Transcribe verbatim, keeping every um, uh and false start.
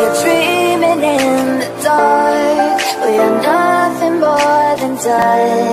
We're dreaming in the dark. We are nothing more than dust.